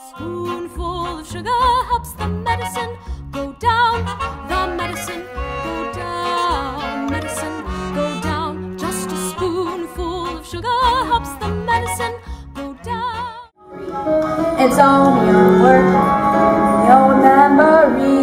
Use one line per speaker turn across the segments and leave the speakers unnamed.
spoonful of sugar helps the medicine go down. The medicine go down. Medicine go down. Just a spoonful of sugar helps the medicine go down.
It's only your work, your memory.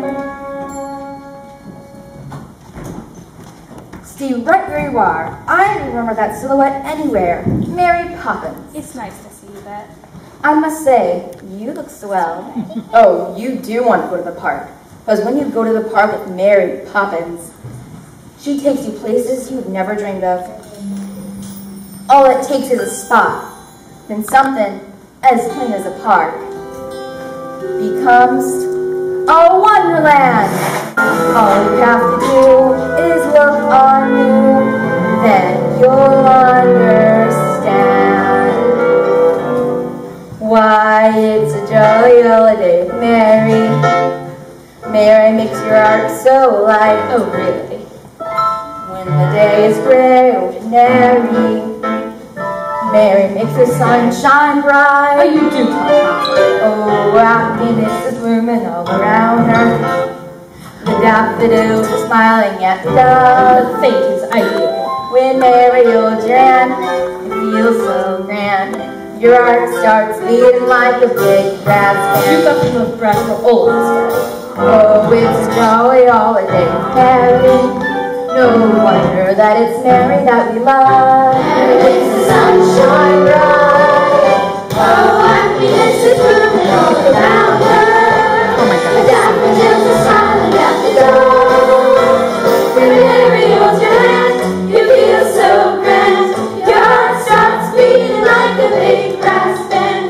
Stay right where you are. I remember that silhouette anywhere. Mary Poppins.
It's nice to see you, Bet.
I must say, you look swell. Oh, you do want to go to the park. Because when you go to the park with Mary Poppins, she takes you places you've never dreamed of. All it takes is a spot. Then something as plain as a park becomes a wonderland. All you have to do is look on you, then you'll understand why it's a jolly holiday with Mary. Mary makes your heart so light. Oh, really? When the day is gray, ordinary, Mary makes the sun shine bright.
Oh, you do talk.
Oh, happiness is blooming all around her. The daffodils are smiling at the dove.
Fate is ideal.
When Mary holds your hand, it feels so grand. Your heart starts beating like a big brass
You've
band.
got enough breath for all this.
Oh, it's a jolly holiday with Mary. No wonder that it's Mary that we love. Mary makes the sunshine bright. Oh, happiness is blooming all around her.
Oh my God.
The daffodils are smiling at the door. When Mary holds your hand, you feel so grand. Your heart starts beating like a big brass band.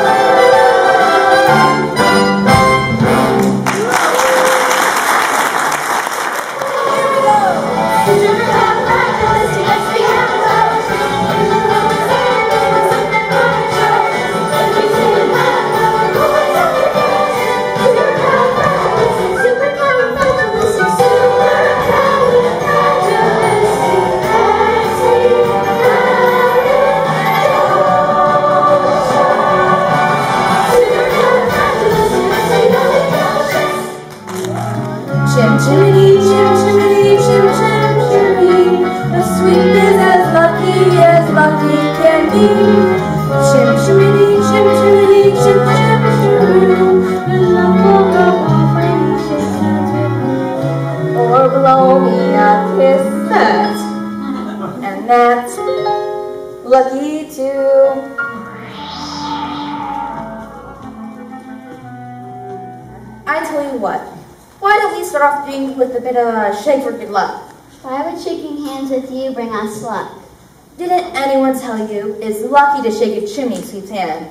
Chim-chimney, chim-chimney, chim-chim-chimney. The sweep is as lucky can be. Chim-chimney, chim-chimney, chim-chim-chimney. The love will go off when he shakes hands with me. Or blow me a kiss, and that's lucky too. I tell you what. Why don't we start off with a bit of a shake for good luck?
Why would shaking hands with you bring us luck?
Didn't anyone tell you it's lucky to shake a chimney sweep's hand?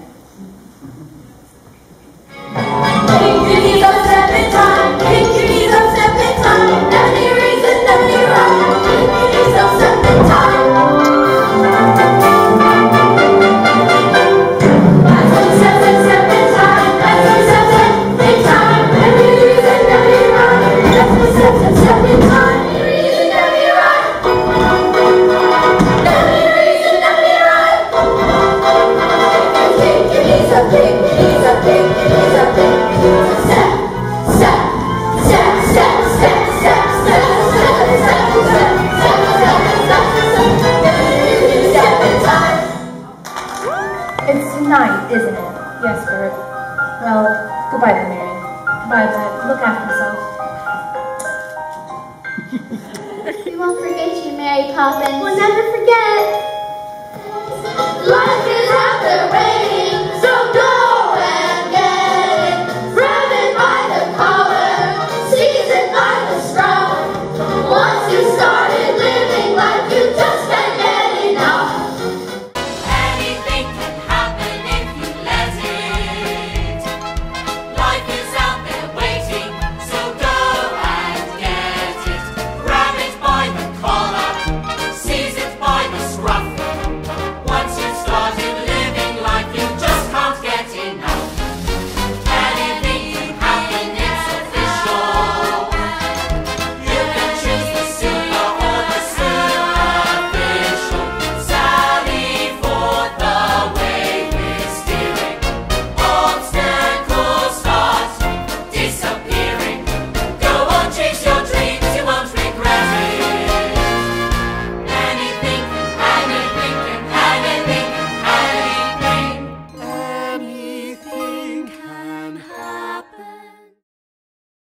Kick your knees up, step in time. Kick your knees up, step in time. Any reason, any rhyme. Kick your knees up, step in time. It's tonight, isn't it?
Yes, Bert.
Well, goodbye then, Mary.
Bye, Bet. Look after yourself.
We won't forget you, Mary Poppins. We'll never forget. Life is after rain.